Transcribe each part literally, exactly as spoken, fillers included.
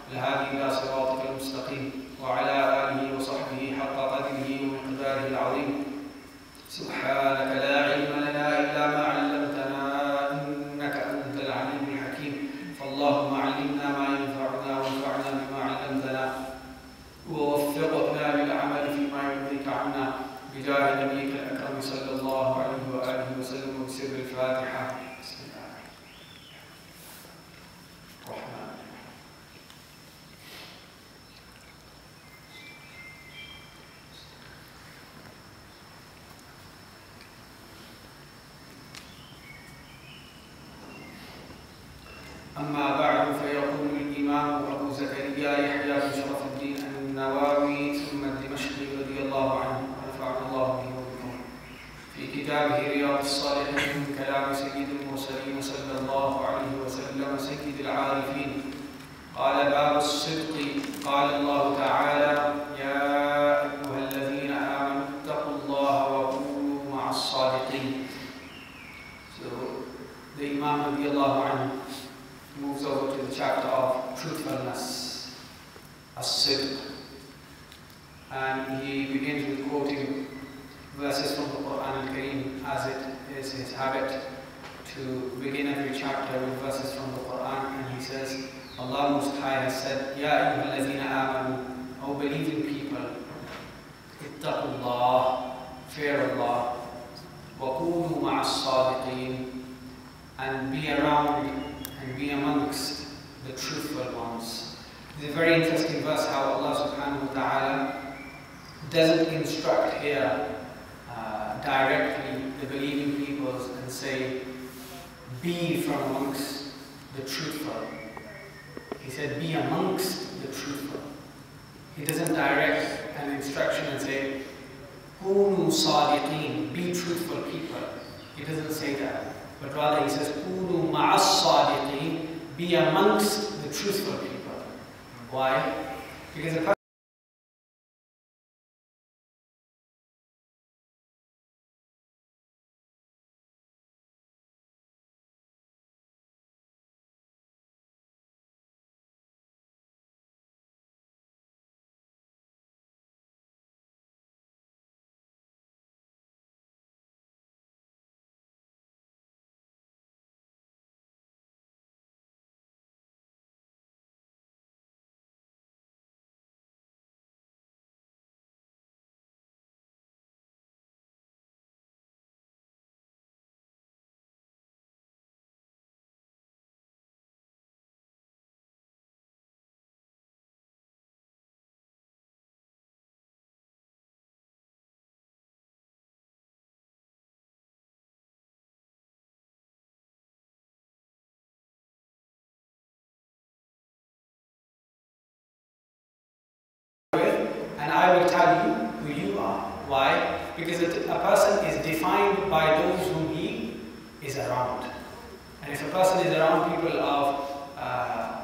الهادي إلى صراطك المستقيم وعلى آله وصحبه حق قدره ومقداره العظيم. سبحانك لا علم لنا إلا ما علمتنا إنك أنت العليم الحكيم. فاللهم علمنا ما ينفعنا وانفعنا بما علمتنا ووفقنا للعمل فيما يرضيك عنا بجاه نبيك الأكرم صلى الله عليه وآله وسلم وبسر الفاتحة. بسم الله الرحمن الرحيم. أما بعد، فيقول الإمام أبو زكريا يحيى بن شرف الدين النووي ثم الدمشقي رضي الله عنه ونفعنا الله به وبكم في كتابه رياض الصالحين من كلام سيد المرسلين صلى الله عليه وسلم سيد العارفين. قال: باب الصدق. قال الله تعالى: يا أيها الذين آمنوا اتقوا الله وكونوا مع الصادقين. So the Imam رضي الله عنه moves over to the chapter of truthfulness, as-sidq, and he begins with quoting verses from the Quran al-Kareem, as it is his habit to begin every chapter with verses from the Quran. And he says, Allah Most High has said, Ya ayyuhalladhina amanu, O believing people, ittaqullah, fear Allah, wa kunu ma'as-sadiqeen, and be around and be amongst the truthful ones. It's a very interesting verse how Allah subhanahu wa ta'ala doesn't instruct here uh, directly the believing peoples and say, be from amongst the truthful. He said, be amongst the truthful. He doesn't direct an instruction and say, Kunu sadiqeen, be truthful people. He doesn't say that. But rather he says, Kunu ma'as sadiqeen, be amongst the truthful people. Why? Because a person and I will tell you who you are. Why? Because a person is defined by those whom he is around. And if a person is around people of uh,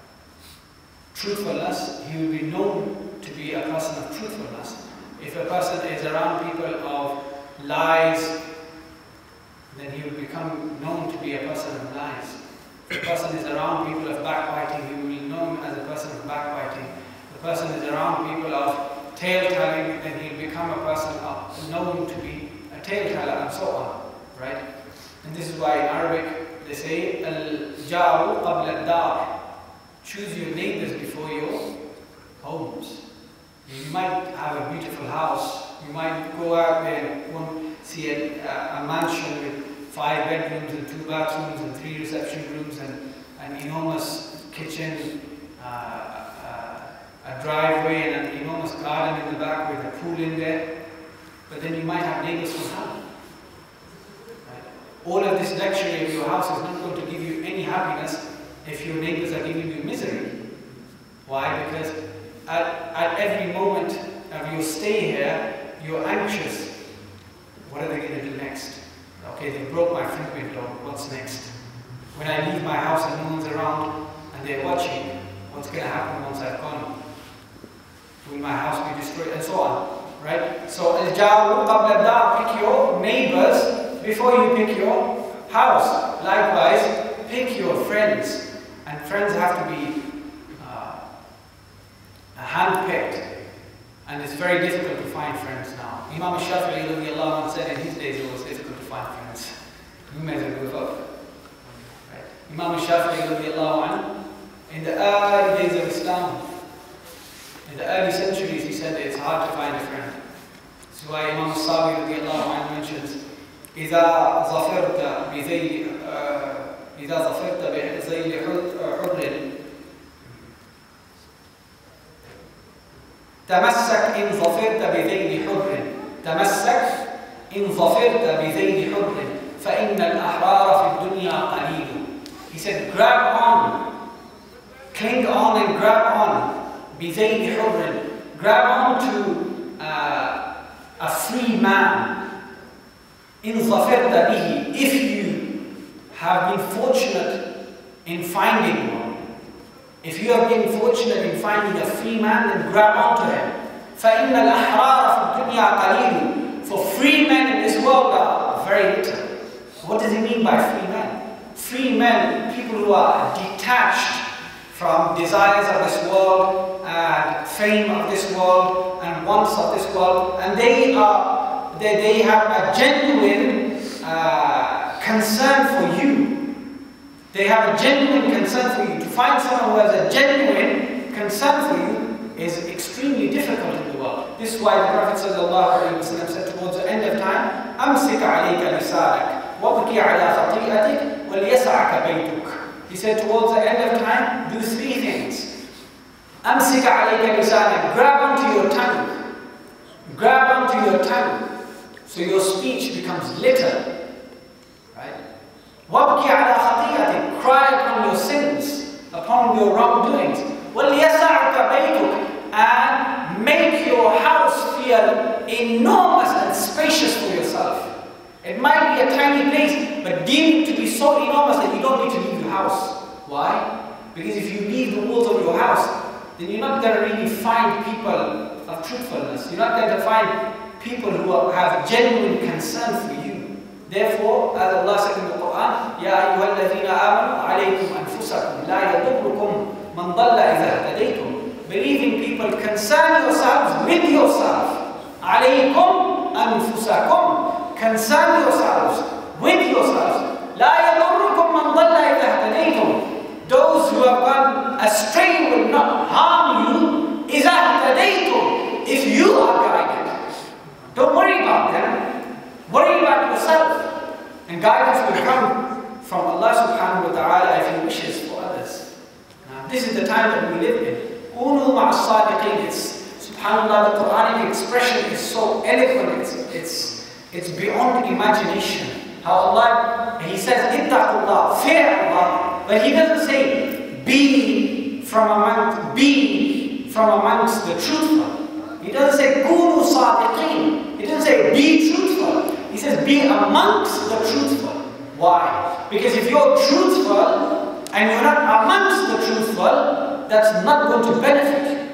truthfulness, he will be known to be a person of truthfulness. If a person is around people of lies, then he will become known to be a person of lies. If a person is around people of backbiting, he will be known as a person of backbiting. If a person is around people of tale-telling, then he'll become a person of, known to be a tale-teller, and so on, right? And this is why in Arabic they say, Al-jaru qabla al-dar. Choose your neighbors before your homes. You might have a beautiful house. You might go out there and won't see a, a, a mansion with five bedrooms and two bathrooms and three reception rooms and an enormous kitchen, uh, a driveway and an enormous garden in the back with a pool in there. But then you might have neighbors from hell. Right? All of this luxury of your house is not going to give you any happiness if your neighbors are giving you misery. Why? Because at, at every moment of your stay here, you're anxious. What are they going to do next? Okay, they broke my front window, what's next? When I leave my house and no one's around and they're watching, what's going to happen once I've gone? Will my house be destroyed? And so on, right? So, al-jaru qabla al-dar, pick your neighbors before you pick your house. Likewise, pick your friends. And friends have to be uh, very difficult to find friends now. Imam Shafi'i radiallahu anhu said in his days it was difficult to find friends. You may as well give up. Right. Imam Shafi'i radiallahu anhu, in the early days of Islam, in the early centuries, he said it's hard to find a friend. This is why Imam Sawi radiallahu anhu mentions, إذا ظفرت بذيل إذا ظفرت بذيل حر تمسك إن ظفرت بذيل حر تمسك إن ظفرت بذيل حر فإن الأحرار في الدنيا قليل. He said, grab on, cling on and grab on, بذيل حر, grab on to uh, a free man. إن ظفرت به, if you have been fortunate in finding one. If you have been fortunate in finding a free man, then grab onto him. فَإِنَّ الْأَحْرَارَ فِي الدُّنْيَا قَلِيلٌ. For free men in this world are very little. What does he mean by free men? Free men, people who are detached from desires of this world and fame of this world and wants of this world, and they are they, they have a genuine uh, concern for you. They have a genuine concern for you. To find someone who has a genuine concern for you is extremely difficult in the world. This is why the Prophet ﷺ said towards the end of time, أَمْسِكَ عَلَيْكَ لِسَانَكَ وَابْكِ عَلَى خَطِيئَتِكَ وَلْيَسَعَكَ بَيْتُكَ. He said towards the end of time, do three things. أَمْسِكَ عَلَيْكَ لِسَانَكَ. Grab onto your tongue. Grab onto your tongue. So your speech becomes litter. Right? وَابْكِ عَلَى خَطِيئَتِكَ. Cry upon your sins, upon your wrongdoings. وَلْيَسَعْكَ بَيْتُكَ. And make your house feel enormous and spacious for yourself. It might be a tiny place, but deem it to be so enormous that you don't need to leave your house. Why? Because if you leave the walls of your house, then you're not going to really find people of truthfulness. You're not going to find people who are, have genuine concern for you. Therefore, as Allah said in the Quran, يَا أَيُّهَا الَّذِينَ آمَنُوا عَلَيْكُمْ أَنفُسَكُمْ لَا يَضُرُّكُمْ مَنْ ضَلَّ إِذَا اهْتَدَيْتُمْ. Believing people, concern yourselves with yourself. عَلَيْكُمْ أَنفُسَكُمْ. Concern yourselves with yourselves. لَا يَضُرُّكُمْ مَنْ ضَلَّ إِذَا اهْتَدَيْتُمْ. Those who have gone astray will not harm you إِذَا اهْتَدَيْتُمْ. If you are guided. Don't worry about them. Worry about yourself. And guidance will come from Allah subhanahu wa ta'ala if He wishes for others. Now, this is the time that we live in. كُونُوا مَعَ الصَّادِقِينَ. It's, subhanAllah, the Quranic expression is so eloquent. It's, it's, it's beyond imagination. How Allah, He says, ittaqullah, fear Allah. But He doesn't say, be from amongst, be from amongst the truthful. He doesn't say, kunu sadiqeen. He doesn't say, be truthful. He says, be amongst the truthful. Why? Because if you're truthful and you're not amongst the truthful, that's not going to benefit you.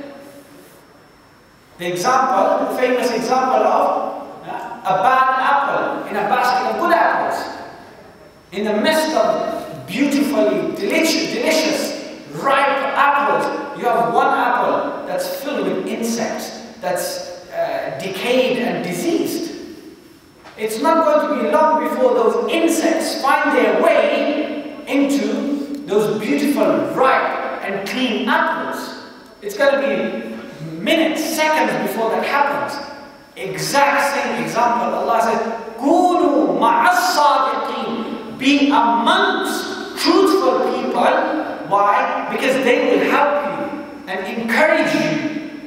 The example, the famous example of uh, a bad apple in a basket of good apples. In the midst of beautifully delicious, delicious, ripe apples, you have one apple that's filled with insects, that's uh, decayed and diseased. It's not going to be long before those insects find their way into those beautiful, ripe and clean apples. It's going to be minutes, seconds before that happens. Exact same example. Allah says, "Kunu ma'as-sadiqin." Be amongst truthful people. Why? Because they will help you and encourage you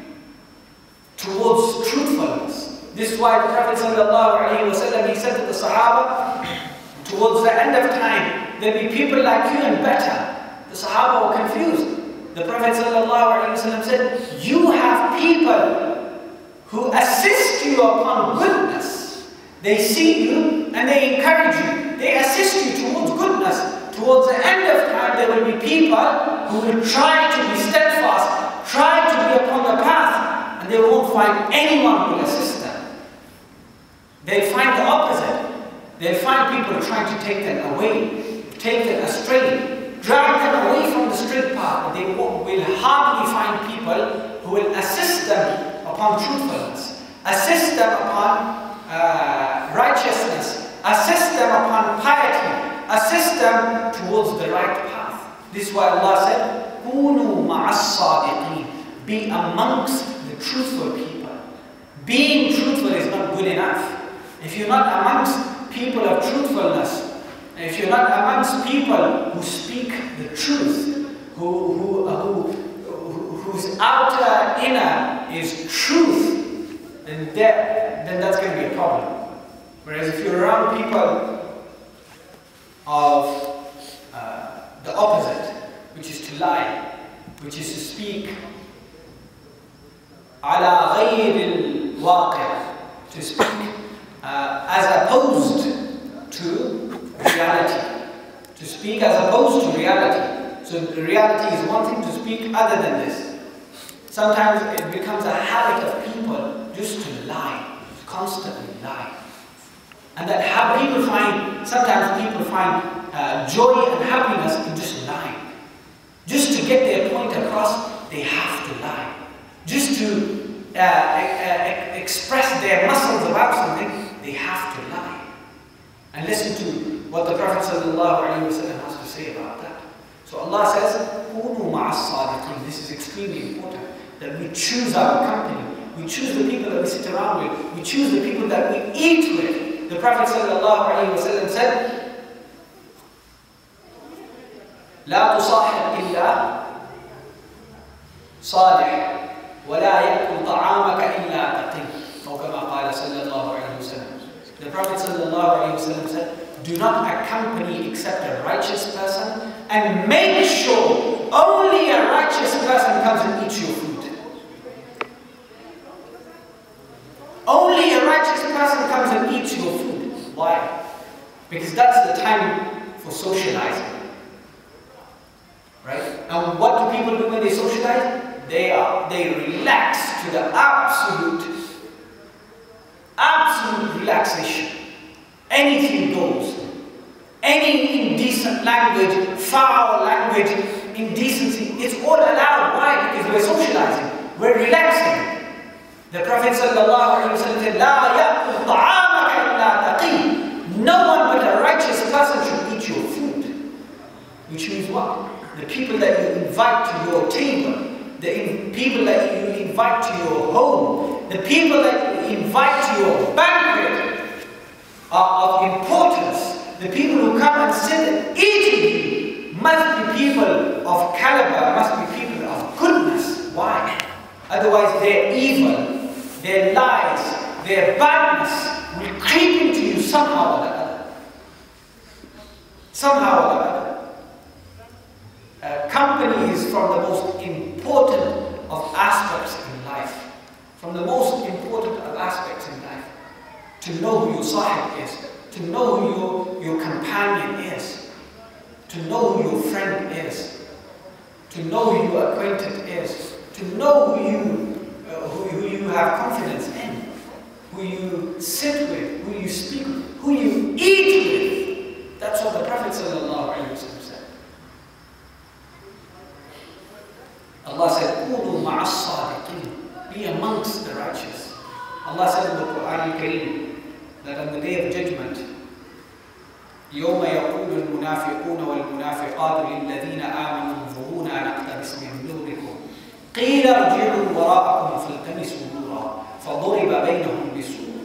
towards truthfulness. This is why the Prophet ﷺ, he said to the Sahaba, towards the end of time, there will be people like you and better. The Sahaba were confused. The Prophet ﷺ said, you have people who assist you upon goodness. They see you and they encourage you. They assist you towards goodness. Towards the end of time, there will be people who will try to be steadfast, try to be upon the path, and they won't find anyone who will assist them. They'll find the opposite. They'll find people trying to take them away, take them astray, drag them away from the straight path. They will hardly find people who will assist them upon truthfulness. Assist them upon uh, righteousness. Assist them upon piety. Assist them towards the right path. This is why Allah said, كُونُوا مَعَ الصَّادِقِينَ. Be amongst the truthful people. Being truthful is not good enough. If you're not amongst people of truthfulness, if you're not amongst people who speak the truth, who, who, who, who whose outer inner is truth, then, that, then that's going to be a problem. Whereas if you're around people of uh, the opposite, which is to lie, which is to speak على غير الواقع, to speak uh, as opposed to reality, to speak as opposed to reality. So reality is one thing, to speak other than this. Sometimes it becomes a habit of people just to lie, constantly lie. And that how people find, sometimes people find uh, joy and happiness in just lying. Just to get their point across, they have to lie. Just to uh, uh, express their muscles about something, they have to lie. And listen to what the Prophet ﷺ has to say about that. So Allah says, كُونُوا مَعَ الصَّادِقِينَ. This is extremely important, that we choose our company. We choose the people that we sit around with. We choose the people that we eat with. The Prophet ﷺ said, لا تصاحب إلا صالح ولا يأكل طعامك إلا تقي أو كما قال صلى الله عليه وسلم. The Prophet صلى الله عليه وسلم said, do not accompany except a righteous person, and make sure only a righteous person comes and eats your food. Only a righteous person comes and eats your food. Why? Because that's the time for socializing. Right? And what do people do when they socialize? They are they relax to the absolute, absolute relaxation. Anything goes. Any indecent language, foul language, indecency, it's all allowed. Why? Because we're socializing. We're relaxing. The Prophet ﷺ said, لا يأكل طعامك إلا تقي. No one but a righteous person should eat your food. Which means what? The people that you invite to your table, the people that you invite to your home, the people that you invite to your banquet are of importance. The people who come and sit and eat with you must be people of caliber, must be people of goodness. Why? Otherwise their evil, their lies, their badness will creep into you somehow or the other. Somehow or the other. Uh, company is from the most important of aspects in life. From the most important of aspects in life. To know who your sahib is. To know who your, your companion is. To know who your friend is. To know who your acquaintance is. To know who you, uh, who, who you have confidence in. Who you sit with. Who you speak with. Who you eat with. That's what the Prophet ﷺ said. Allah said, كُونُوا مَعَ الصَّادِقِينَ. Be amongst the righteous. Allah said in the Quran al-Kareem that on the day of judgment, يَوْمَ يَقُولُ الْمُنَافِقُونَ وَالْمُنَافِقَاتُ لِلَّذِينَ آمَنُوا انظُرُونَا نَقْتَبِسْ مِنْ نُورِكُمْ قِيلَ ارْجِعُوا وَرَاءَكُمْ فَالْتَمِسُوا نُورًا فَضُرِبَ بَيْنَهُمْ بِسُورٍ.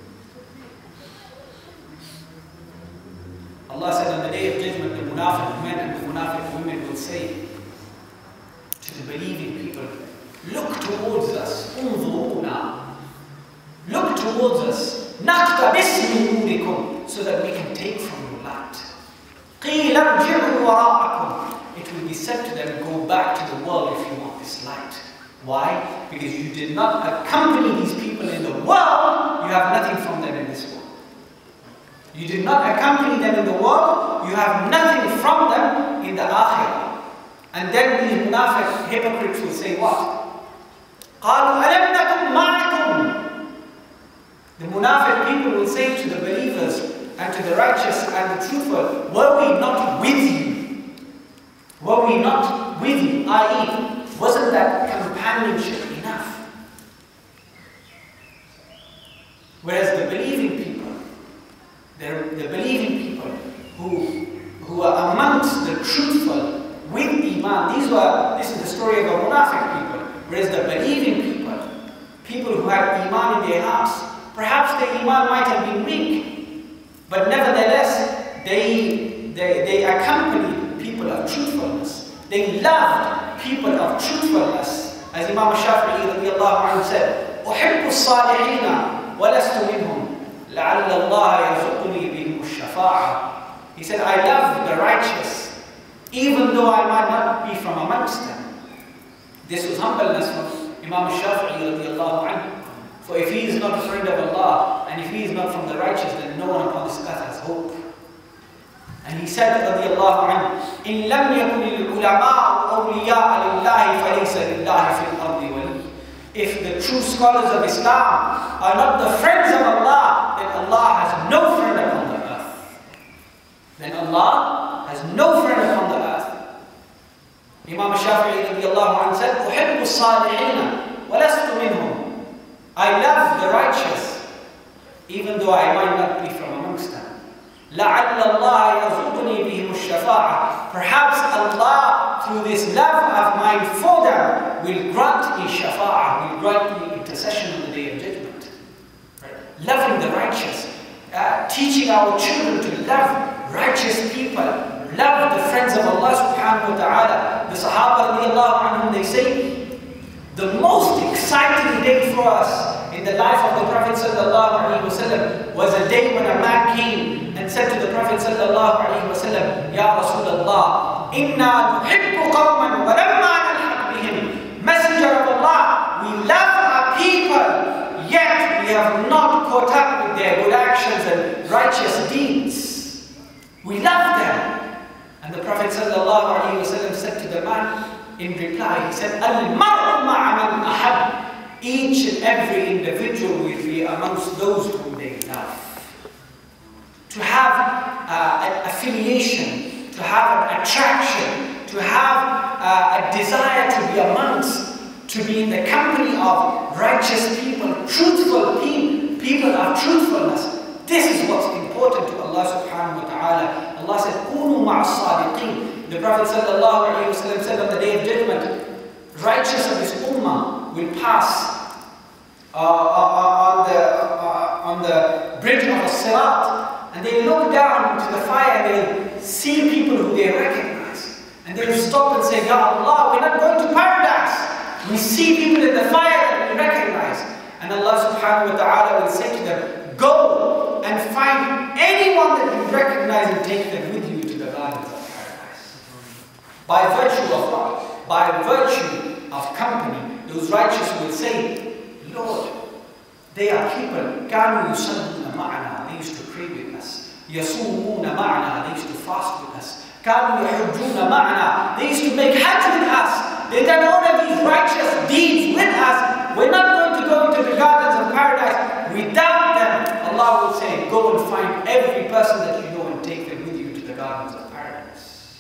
Allah said on the day of judgment, the munafiq men and the munafiq women will say to the believing people, look towards us, انظرونا. Look towards us, نقتبس من نوركم, so that we can take from your light. قيل ارجعوا وراءكم. It will be said to them, go back to the world if you want this light. Why? Because you did not accompany these people in the world, you have nothing from them in this world. You did not accompany them in the world, you have nothing from them in the akhirah. And then these munafiq hypocrites will say what? قَالُوا أَلَمْ نَكُنْ مَعَكُمْ. The munafiq people will say to the believers and to the righteous and the truthful, were we not with you? Were we not with you? that is, wasn't that companionship enough? Whereas the believing people, people who had Iman in their hearts, perhaps their Iman might have been weak, but nevertheless, they, they, they accompanied people of truthfulness. They loved people of truthfulness. As Imam Shafi'i radiallahu anhu said, أُحِبُّ الصَّالِحِينَ وَلَسْتُ مِنْهُمْ لَعَلَّ اللَّهَ يَرْزُقُنِي بِهِمُ الشَّفَاعَةِ. He said, I love the righteous, even though I might not be from amongst them. This was humbleness from Imam Shafi'i radiallahu anhu. For if he is not a friend of Allah, and if he is not from the righteous, then no one upon this earth has hope. And he said, radiallahu anhu, إِن لَمْ يَكُنِ الْعُلَمَاءُ أَوْلِيَاءَ لِلَّهِ فَلَيْسَ لِلَّهِ فِي الْأَرْضِ وَلِيٌّ. If the true scholars of Islam are not the friends of Allah, then Allah has no friend upon the earth. Then Allah has no friend upon the earth. Imam Shafi'i radiallahu anhu said, أُحِبُّ الصَّالِحِينَ وَلَسْتُ مِنْهُمْ. I love the righteous, even though I might not be from amongst them. لَعَلَّ اللَّهَ يَرْزُقُنِي بِهِمُ الشَّفَاعَةِ. Perhaps Allah, through this love of mine for them, will grant me shafa'ah, will grant me intercession on the Day of Judgment. Right? Loving the righteous, uh, teaching our children to love righteous people, love the friends of Allah subhanahu wa ta'ala. The Sahaba radiallahu anhum, they say, the most exciting day for us in the life of the Prophet sallallahu alaihi wasallam was a day when a man came and said to the Prophet sallallahu alaihi wasallam, Ya Rasulullah, inna nuhibbu qawman wa lamma nalhaq bihim. Messenger of Allah, we love our people, yet we have not caught up with their good actions and righteous deeds. We love them. And the Prophet sallallahu alaihi wasallam said to the man in reply, he said, Al-mar'u ma'a man ahab. Each and every individual will be amongst those whom they love. To have uh, an affiliation, to have an attraction, to have uh, a desire to be amongst, to be in the company of righteous people, truthful people, people of truthfulness. This is what's important to Allah subhanahu wa ta'ala. Allah said, Kunu ma'as sadiqeen. The Prophet sallallahu alayhi wa sallam said on the Day of Judgment, righteous of this ummah will pass uh, on, the, uh, on the bridge of Sirat, and they look down to the fire and they see people who they recognize. And they will stop and say, Ya Allah, we're not going to paradise. We see people in the fire that we recognize. And Allah subhanahu wa ta'ala will say to them, go and find anyone that you recognize and take them with you to the gardens of paradise. By virtue of what? By virtue of company, those righteous will say, Lord, they are people, كانوا يصلون معنا, they used to pray with us. يصومون معنا, they used to fast with us. كانوا يحجون معنا, they used to make hajj with us. They done all of these righteous deeds with us. We're not going to go into the gardens of paradise without them. Allah will say, go and find every person that you know and take them with you to the gardens of paradise.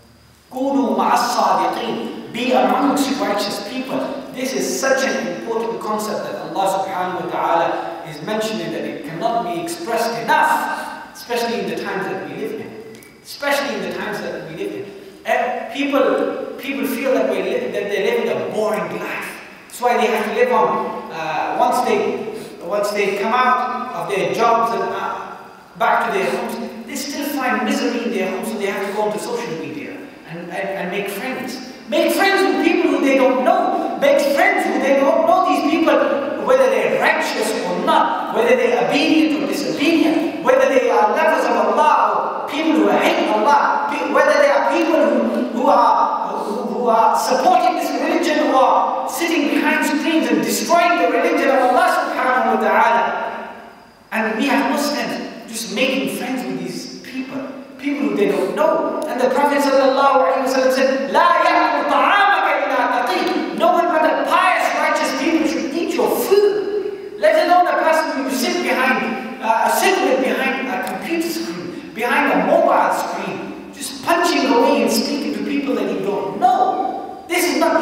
كونوا مع الصادقين. Be amongst righteous people. This is such an important concept that Allah subhanahu wa ta'ala is mentioning that it cannot be expressed enough, especially in the times that we live in. Especially in the times that we live in. And people, people feel that, we live, that they're living a boring life. That's why they have to live on, uh, once, they, once they come out of their jobs and uh, back to their homes, they still find misery in their homes, so they have to go onto social media and, and, and make friends. Make friends with people who they don't know. Make friends who they don't know these people, whether they're righteous or not, whether they're obedient or disobedient, whether they are lovers of Allah or people who hate Allah, whether they are people who, who, are, who, who are supporting this religion or sitting behind screens and destroying the religion of Allah subhanahu wa ta'ala. And we have Muslims just making friends with these people. People who they don't know. And the Prophet sallallahu alayhi wa sallam said, La ya'kul ta'amaka illa taqi. No one but a pious, righteous people should eat your food. Let alone a person who sit behind, uh, sit with behind a computer screen, behind a mobile screen, just punching away and speaking to people that you don't know. This is not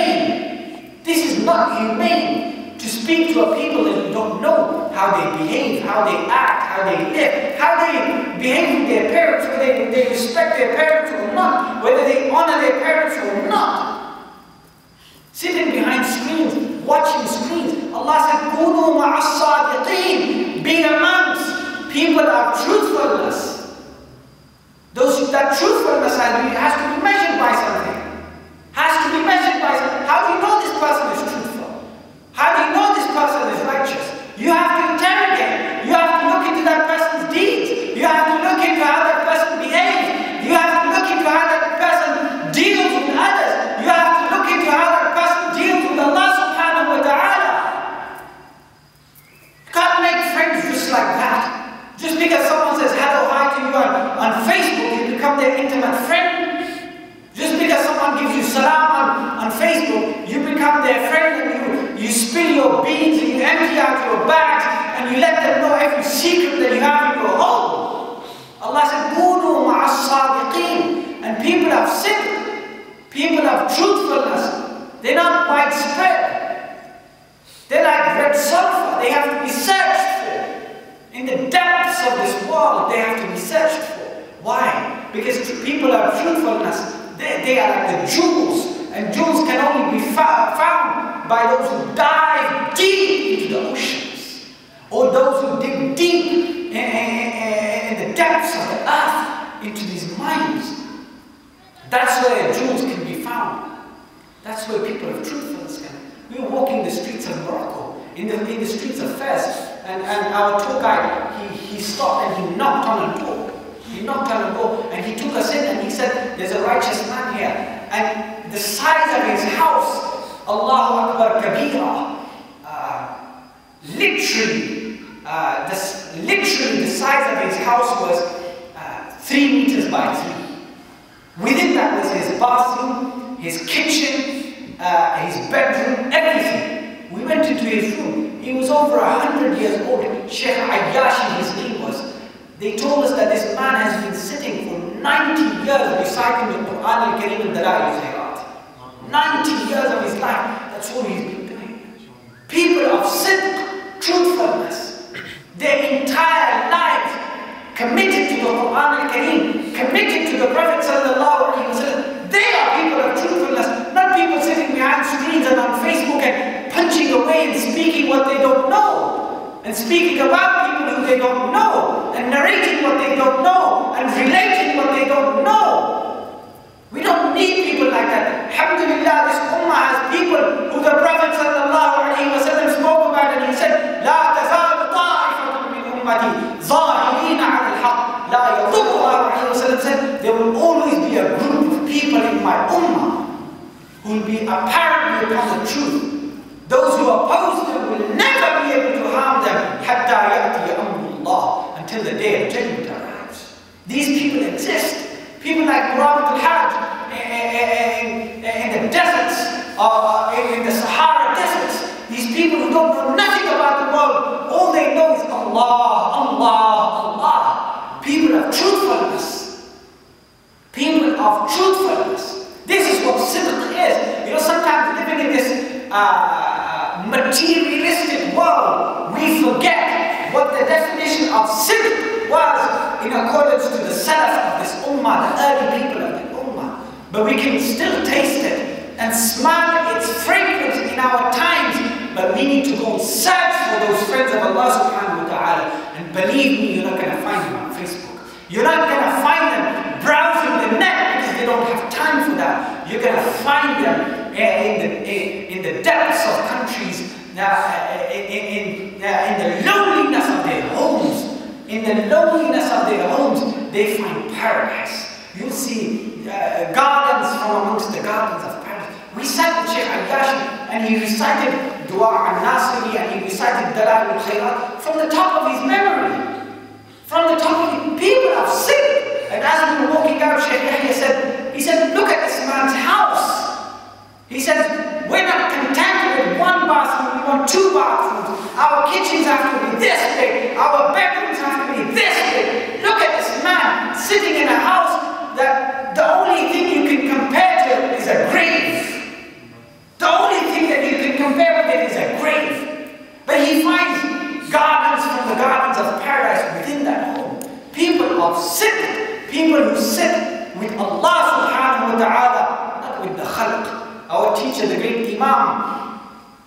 humane. This is not humane. To speak to a people that you don't know, how they behave, how they act, how they live, how they behave with their parents, whether they, they respect their parents or not, whether they honor their parents or not. Sitting behind كُونُوا مَعَ الصَّادِقِينَ. Be amongst people of truthfulness. Those that truthfulness has to be measured by something. Has to be measured by something. How do you know this person is truthful? How do you know this person is righteous? You have to interrogate. You have to look into that person's deeds. You have to look into how that person behaves. You have to look into how that person deals with others. You have to look into how that person deals with Allah subhanahu wa ta'ala. You can't make friends just like that. Just because someone says hello, hi to you on, on Facebook, you become their intimate friend. Just because someone gives you salam on, on Facebook, you become their friend and you, you spill your beans and you empty out your bags and you let them know every secret that you have in your home. Allah said, كُونُوا مَعَ الصَّادِقِينَ. And people of sidq, people of truthfulness, they're not widespread. They're like red sulfur. They have to be searched for. In the depths of this world, they have to be searched for. Why? Because people of truthfulness, They, they are like the jewels, and jewels can only be found by those who dive deep into the oceans, or those who dig deep in, in, in the depths of the earth, into these mines. That's where jewels can be found. That's where people of truthfulness can. We were walking the streets of Morocco, in the, in the streets of Fez, and, and our tour guide, he, he stopped and he knocked on a door. He knocked on a door and he took us in and he said, there's a righteous man here. And the size of his house, Allahu Akbar Kabira, uh, literally, uh, this, literally the size of his house was uh, three meters by three. Within that was his bathroom, his kitchen, uh, his bedroom, everything. We went into his room. He was over a hundred years old. Sheikh Ayyashi, his name was. They told us that this man has been sitting for ninety years reciting the Quran al-Kareem and Dalail al-Khairat. ninety years of his life, that's all he's been doing. People of sidq, truthfulness, their entire lives committed to the Quran al-Kareem, committed to the Prophet sallallahu alaihi wasallam. They are people of truthfulness, not people sitting behind screens and on Facebook and punching away and speaking what they don't know. And speaking about people who they don't know, and narrating what they don't know, and relating what they don't know. We don't need people like that. Alhamdulillah, this ummah has people who the Prophet sallallahu alaihi wasallam spoke about, and he said, لا تزال طائفة من أمتي ظاهرين على الحق لا يضرها. Rasulullah said, there will always be a group of people in my ummah who will be apparently upon the truth. Those who oppose them will never be able to harm them حتى يأتي أمر الله, until the day of judgment arrives. These people exist. People like Murabit al-Hajj in, in the deserts, uh, in the Sahara deserts. These people who don't know nothing about the world, all they know is Allah, Allah, Allah. People of truthfulness. People of truthfulness. This is what sidq is. You know, sometimes living in this uh, materialistic world, we forget what the definition of sidq was in accordance to the salaf of this ummah, the early people of the ummah. But we can still taste it and smell its fragrance in our times. But we need to go and search for those friends of Allah subhanahu wa ta'ala. And believe me, you're not going to find them on Facebook. You're not going to find them browsing the net because they don't have time for that. You're going to find them in the, in the depths of countries, in, in, in the loneliness of their homes. In the loneliness of their homes, they find paradise. You'll see uh, gardens from amongst the gardens of paradise. We sat with Sheikh Ayyashi and he recited Dua al-Nasiri and he recited Dalail al-Khairat from the top of his memory. From the top of his people of sidq. And as we were walking out, Sheikh Yahya said, he said, look at this man's house. He said, we're not content with one bathroom, we want two bathrooms. Our kitchens have to be this big. Our bedrooms have to be this big. Look at this man sitting in a house that the only thing you can compare to is a grave. The only thing that you can compare with it is a grave. But he finds gardens from the gardens of paradise within that home. People of sidq, people who sit with Allah subhanahu wa ta'ala, not with the khalq. Our teacher, the great Imam,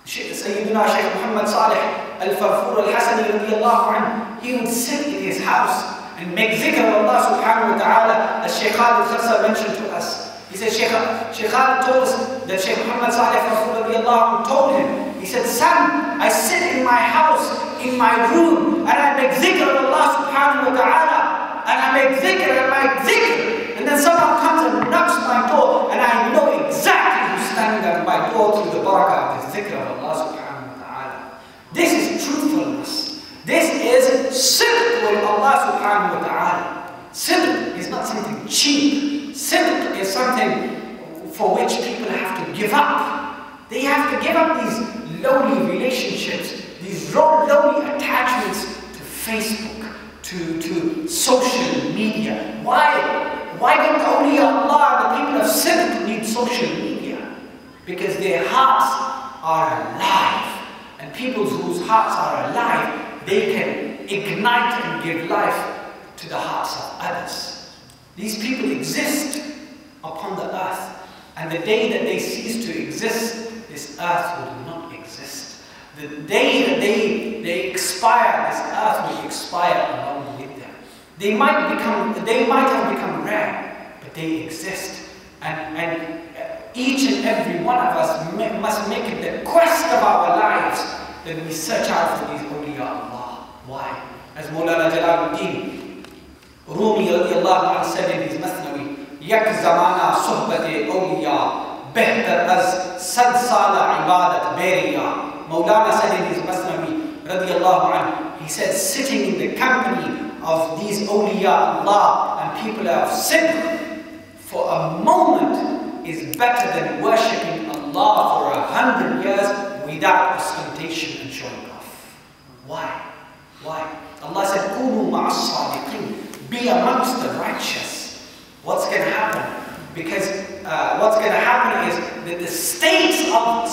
Sayyidina Shaykh Muhammad Salih Al-Farfur Al-Hasani radiallahu anhu, he would sit in his house and make zikr of Allah subhanahu wa ta'ala, as Shaykh Khalid Kharsar mentioned to us. He said, Shaykh, Shaykh Khalid told us that Shaykh Muhammad Salih Al-Farfur radiallahu anhu told him, he said, son, I sit in my house, in my room, and I make zikr of Allah subhanahu wa ta'ala, and I make zikr and I make zikr, and then someone comes and knocks my door, and I know exactly who's standing at my door through the barakah of the zikr of Allah subhanahu wa ta'ala. This is truthfulness. This is sidq with Allah subhanahu wa ta'ala. Sidq is not something cheap. Sidq is something for which people have to give up. They have to give up these lowly relationships, these lowly attachments to Facebook, to, to social media. Why? Why don't awliya Allah, the people of Sidq, need social media? Because their hearts are alive. And people whose hearts are alive, they can ignite and give life to the hearts of others. These people exist upon the earth. And the day that they cease to exist, this earth will not exist. The day that they, they expire, this earth will expire along with them. They might become, they might have become rare, but they exist. And, and each and every one of us must make it the quest of our lives that we search out for these awliya Allah. Why? As Mawlana Jalaluddin Rumi radiallahu anhu said in his Masnawi, Yak zamana suhbate awliya behtar az sad sala ibadat beriya. Mawlana said in his Masnawi radiallahu anhu, he said, sitting in the company of these awliya Allah and people of Sidq for a moment is better than worshipping Allah for a hundred years without ostentation and showing off. Why? Why? Allah said, Kunu ma'as sadiqin, be amongst the righteous. What's going to happen? Because uh, what's going to happen is that the states of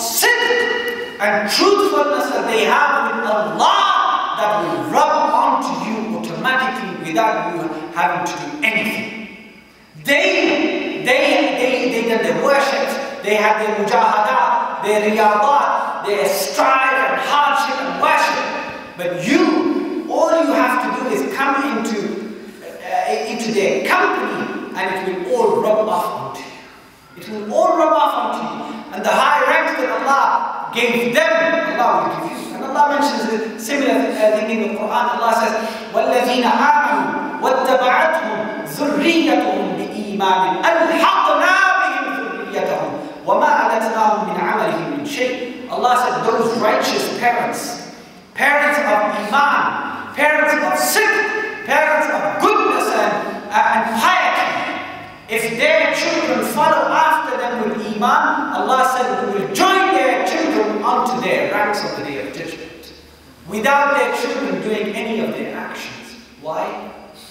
sidq and truthfulness that they have with Allah, that will rub onto you automatically without you having to do anything. They, they, they, they did their worship, they had their mujahadat, their riyadat, their strive and hardship and worship. But you, all you have to do is come into, uh, into their company and it will all rub off onto you. It will all rub off onto you. And the high rank that Allah gave them, Allah will give you. And Allah mentions a similar thing in the Quran. Allah says, وَالَّذِينَ آمَنُوا وَاتَّبَعَتْهُمْ ذُرِّيَّتُهُمْ بِإِيمَانٍ أَلْحَقْنَا بِهِمْ ذُرِّيَّتَهُمْ وَمَا أَلَتْنَاهُمْ مِنْ عَمَلِهِمْ مِنْ شَيْءٍ. Allah said, those righteous parents, parents of Iman, parents of sidq, parents of goodness and, uh, and piety, if their children follow after them with Iman, Allah said, we will join their children onto their ranks on the day of judgment, without their children doing any of their actions. Why?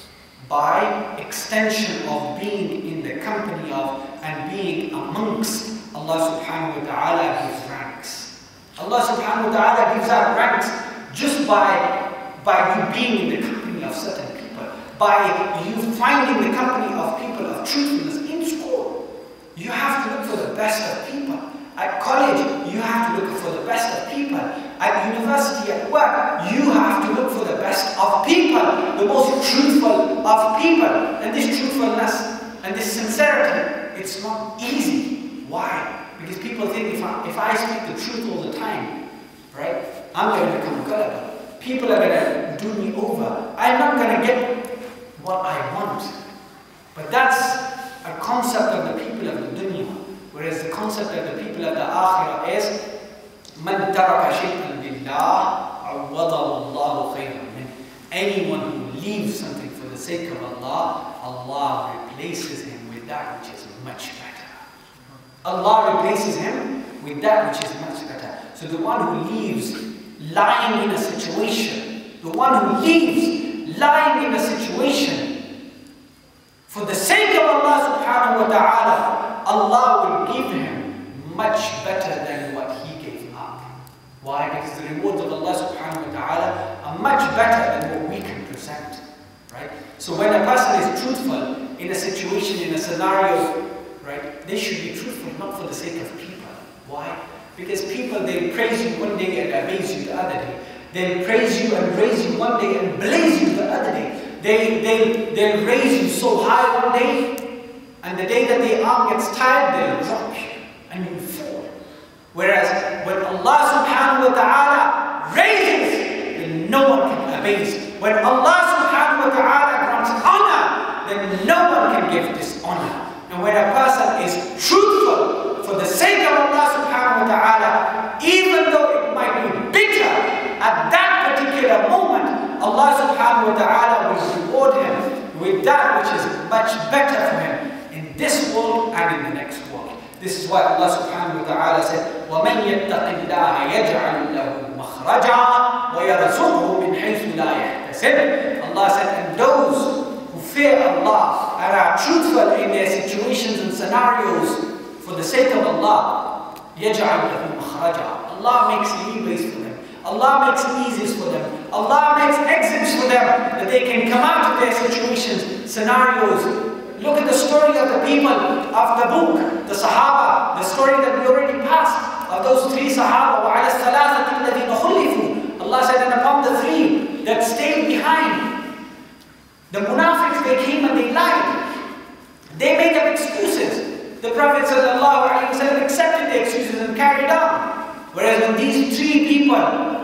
By extension of being in the company of and being amongst Allah subhanahu wa ta'ala gives ranks. Allah subhanahu wa ta'ala gives out ranks just by, by you being in the company of certain people, by you finding the company of people of truthfulness. In school, you have to look for the best of people. At college, you have to look for the best of people. At university, at work, you have to look for the best of people, the most truthful of people. And this truthfulness and this sincerity, it's not easy. Why? Because people think if I, if I speak the truth all the time, right, I'm going to become gullible. People are going to do me over. I'm not going to get what I want. But that's a concept of the people of the dunya. Whereas the concept of the people of the akhirah is مَنْ تَرَكَ شَيْئًا لِلَّهِ عَوَّضَهُ اللَّهُ خَيْرًا مِنْهُ. Anyone who leaves something for the sake of Allah, Allah replaces him with that which is much better. Allah replaces him with that which is much better. So the one who leaves lying in a situation, the one who leaves lying in a situation for the sake of Allah subhanahu wa ta'ala, Allah will give him much better than what he gave up. Why? Because the rewards of Allah subhanahu wa ta'ala are much better than what we can present. Right? So when a person is truthful in a situation, in a scenario, right, they should be truthful not for the sake of people. Why? Because people, they'll praise you one day and abase you the other day. They'll praise you and raise you one day and blaze you the other day. They, they, they'll raise you so high one day, and the day that the arm gets tired, they'll drop you and you'll fall. Whereas when Allah subhanahu wa ta'ala raises, then no one can abase. When Allah subhanahu wa ta'ala grants honor, then no one can give dishonor. And when a person is truthful for the sake of Allah subhanahu wa ta'ala, even though it might be bitter at that particular moment, Allah subhanahu wa ta'ala will reward him with that which is much better for him in this world and in the next world. This is why Allah subhanahu wa ta'ala said, وَمَنْ يَتَّقِ اللَّهَ يَجْعَلْ لَهُ مَخْرَجًا وَيَرْزُقْهُ مِنْ حَيْثُ لَا يَحْتَسِبُ. Allah said, and those who fear Allah and are truthful in their situations and scenarios for the sake of Allah, يَجْعَلْ لَهُ مَخْرَجًا. Allah makes leeways for them. Allah makes eases for them. Allah makes exits for them, that they can come out of their situations, scenarios. Look at the story of the people of the book, the Sahaba, the story that we already passed, of those three Sahaba. وَعَلَى الثَّلَاثَةِ الَّذِينَ خُلِّفُوا. Allah said, and upon the three that stayed behind, the munafiqs, they came and they lied. They made up excuses. The Prophet ﷺ accepted the excuses and carried on. Whereas when these three people,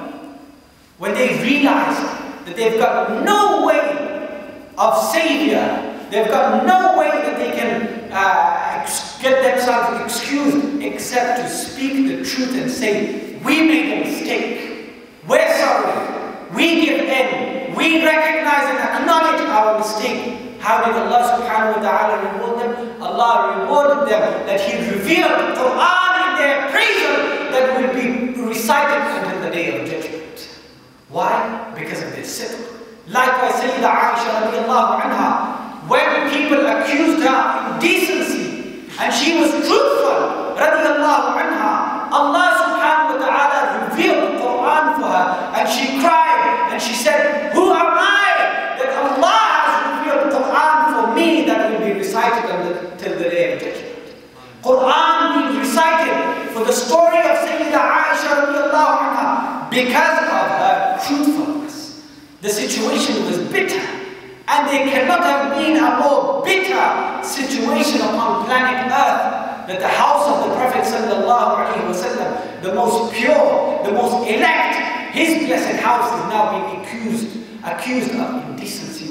when they realized that they've got no way of savior, they've got no way that they can uh, get themselves excused except to speak the truth and say, we made a mistake, we're sorry, we give in, we recognize and acknowledge our mistake. How did Allah subhanahu wa ta'ala reward them? Allah rewarded them that He revealed the Quran in their appraisal that will be recited until the day of judgment. Why? Because of their sidq. Likewise, Sayyidah Aisha radiallahu anha, when people accused her of indecency and she was truthful radiallahu anha, Allah subhanahu wa ta'ala revealed the Quran for her and she cried and she said, who am I that Allah has revealed the Quran for me that will be recited until the day of judgment? Quran being recited for the story of Sayyidah Aisha radiallahu anha because of her truthfulness. The situation was bitter, and there cannot have been a more bitter situation upon planet Earth that the house of the Prophet sallallahu alaihi wasallam, the most pure, the most elect, his blessed house is now being accused, accused of indecency.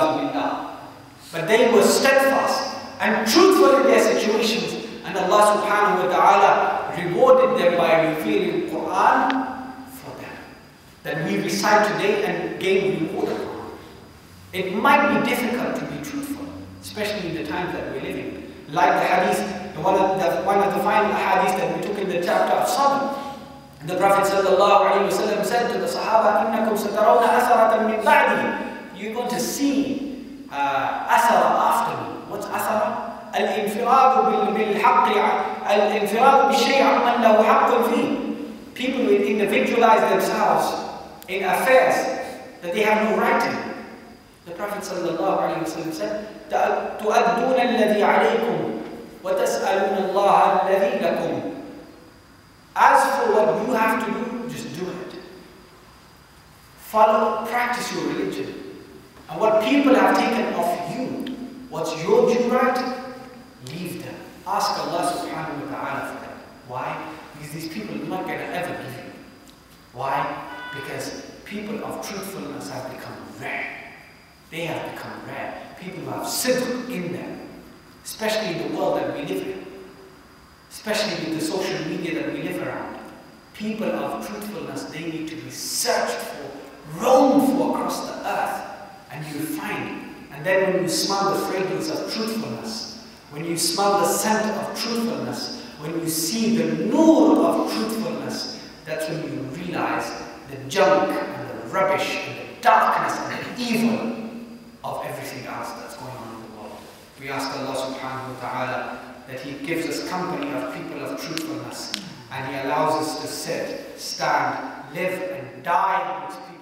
But they were steadfast and truthful in their situations, and Allah subhanahu wa ta'ala rewarded them by revealing Quran for them, that we recite today and gain reward upon. It might be difficult to be truthful, especially in the times that we're living. Like the hadith, one of the, one of the final hadiths that we took in the chapter of Sabr. The Prophet sallallahu alayhi wa sallam said to the Sahaba, إِنَّكُمْ سَتَرَوْنَ أَثَرَةً مِنْ بَعْدِي. You're going to see uh, athara after me. What's athara? الانفراد بالحق الانفراد بالشيء عمن له حق فيه. People will individualize themselves in affairs that they have no right in. The Prophet sallallahu alaihi wasallam said, تؤدون الذي عليكم وتسألون الله الذي لكم. As for what you have to do, just do it. Follow, practice your religion. And what people have taken off you, what's your due right, leave them. Ask Allah subhanahu wa ta'ala for them. Why? Because these people are not going to ever give you. Why? Because people of truthfulness have become rare. They have become rare. People who have sidq in them, especially in the world that we live in, especially with the social media that we live around. People of truthfulness, they need to be searched for, roamed for across the earth, and you'll find. And then when you smell the fragrance of truthfulness, when you smell the scent of truthfulness, when you see the nur of truthfulness, that's when you realize the junk and the rubbish and the darkness and the evil of everything else that's going on in the world. We ask Allah subhanahu wa ta'ala that He gives us company of people of truthfulness, and He allows us to sit, stand, live and die with people